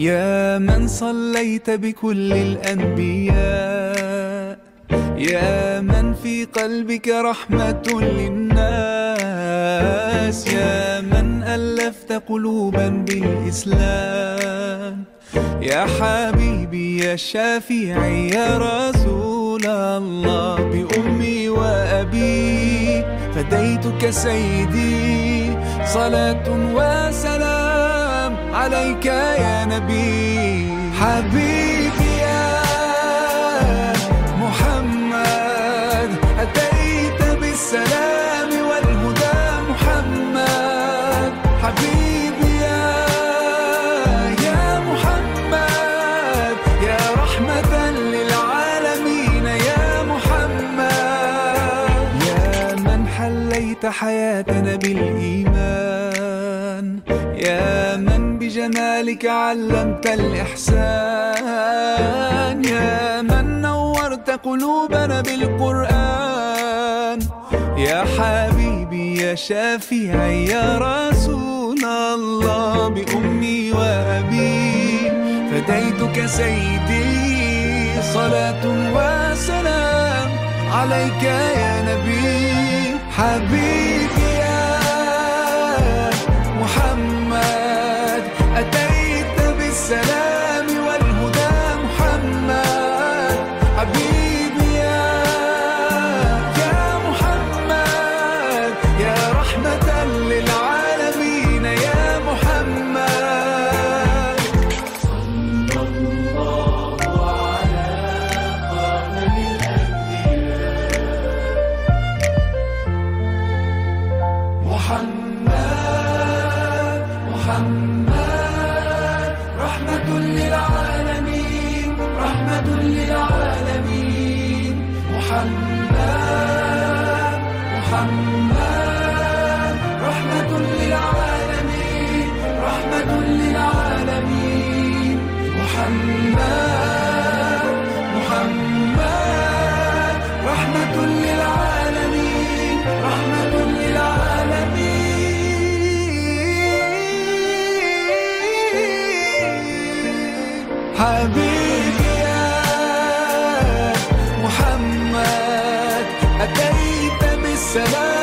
يا من صليت بكل الأنبياء، يا من في قلبك رحمة للناس، يا من ألفت قلوبا بالإسلام، يا حبيبي يا شافعي يا رسول الله، بأمي وأبي فديتك سيدي، صلاة وسلام عليك يا نبي. حبيبي يا محمد أتيت بالسلام والهدى محمد، حبيبي يا محمد يا رحمة للعالمين يا محمد، يا من حليت حياتنا بالإيمان، يا من بجمالك علمت الإحسان، يا من نورت قلوبنا بالقرآن، يا حبيبي يا شافعي يا رسول الله، بأمي وأبي فديتك سيدي، صلاة وسلام عليك يا نبي. حبيبي يا محمد أتيت بالسلام والهدى محمد، حبيبي يا محمد يا رحمة للعالمين يا محمد. صلى الله على خاتم الأنبياء محمد، محمد رحمة للعالمين، رحمة للعالمين، محمد، محمد رحمة للعالمين، رحمة للعالمين، محمد، محمد رحمة للعالمين، رحمة للعالمين. حبيبي يا محمد أتيت بالسلام